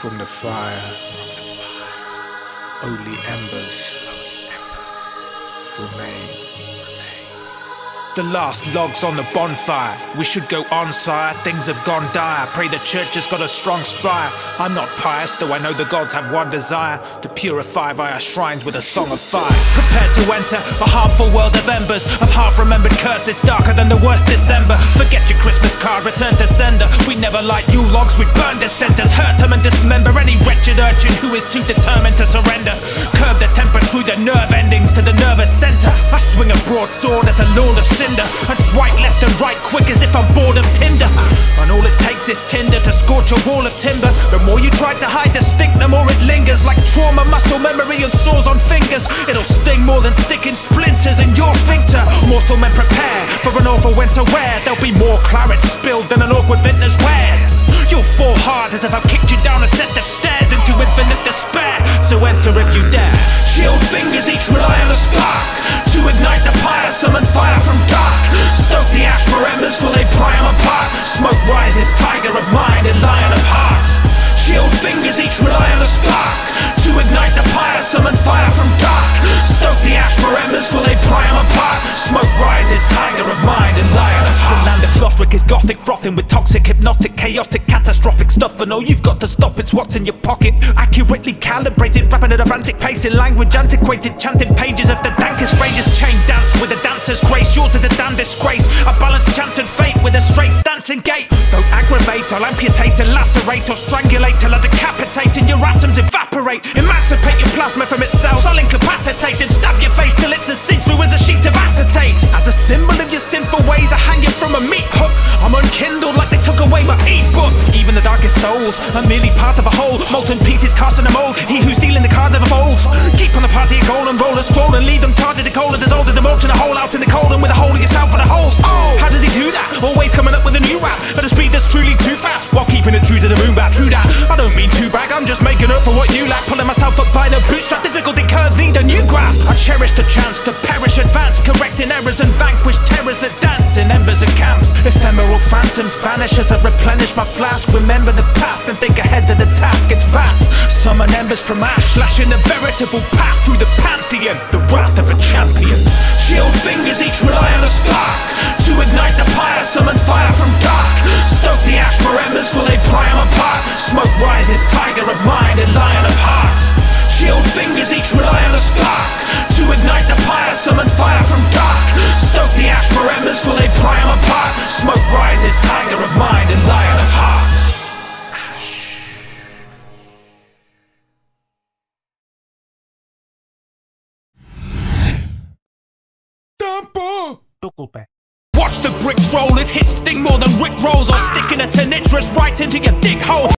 From the fire, only embers remain. The last logs on the bonfire. We should go on, sire. Things have gone dire. Pray the church has got a strong spire. I'm not pious, though I know the gods have one desire: to purify via shrines with a song of fire. Prepare to enter a harmful world of embers, of half-remembered curses darker than the worst December. Forget your Christmas card, return to sender. We never light you logs, we burn dissenters. Hurt them and dismember any wretched urchin who is too determined to surrender. Curb the temper through the nerve endings to the nervous center. I swing a broadsword at a lord of cinder, and swipe left and right quick as if I'm bored of Tinder. And all it takes is tinder to scorch a wall of timber. The more you try to hide the stink, the more it lingers. Like trauma, muscle memory and sores on fingers. It'll sting more than sticking splinters in your sphincter. Mortal men prepare for an awful winter wear. There'll be more claret spilled than an awkward vintner's wares. You'll fall hard as if I've kicked you down a set of stairs into infinite despair. So enter if you dare. Chilled fingers each rely on a spark to ignite the pyre, summon fire from dark. Stoke the ash for embers for they pry them apart. Smoke rises, tiger of mind and lion of hearts. Chilled fingers each rely on a spark to ignite the pyre, summon fire from dark. Stoke the ash for embers for they pry them apart. Smoke rises, tiger of mind and lion of heart. The land of Lothric is gothic, frothing with toxic, hypnotic, chaotic, catastrophic stuff. And all you've got to stop, it's what's in your pocket. Accurately calibrated, rapping at a frantic pace in language antiquated, chanting pages of the dankest phrases. Chain dance with a dancer's grace, yours to the damn disgrace. A balanced chanted fate with a straight stance and gait. Don't aggravate, I'll amputate and lacerate or strangulate till I decapitate and your atoms evaporate. Emancipate your plasma from its cells, I'll incapacitate and stab your face till it's as see-through as a sheet of acetate. As a symbol of your sinful ways, I hang you from a meat hook. I'm unkindled like they took away my e-book. Even the darkest souls are merely part of a whole. Molten pieces cast in a mold. He who's dealing the card never folds. Keep on the party of gold and roll a scroll and leave them tarted to cold and dissolved in the mulch and a hole out in the cold and with a hole in yourself for the holes. Oh, how does he do that? Always coming up with a new rap at a speed that's truly too fast, while keeping it true to the moon bat. True that, I don't mean to brag, I'm just making up for what you lack. Pulling myself up by the bootstrap, difficulty curves need a new graph. I cherish the chance to perish, advance, correcting errors and vanquish terrors that dance in embers and camps. Ephemeral phantoms vanish as I replenish my flask. Remember the past and think ahead to the task, it's fast. Summon embers from ash, slashing a veritable path through the pantheon, the wrath of a champion. Chilled fingers each rely on a spark to ignite the pyre, summon fire from dark. Stoke the ash for embers for they pry them apart. Smoke rises, tiger of mind and lion of hearts. Chilled fingers each rely on a spark to ignite the pyre, summon fire from dark. Stoke the ash for embers for they pry them apart. Smoke rises, tiger of mind and lion of hearts. Watch the bricks roll as hits sting more than Rick rolls, or sticking a tonitrus right into your dick hole.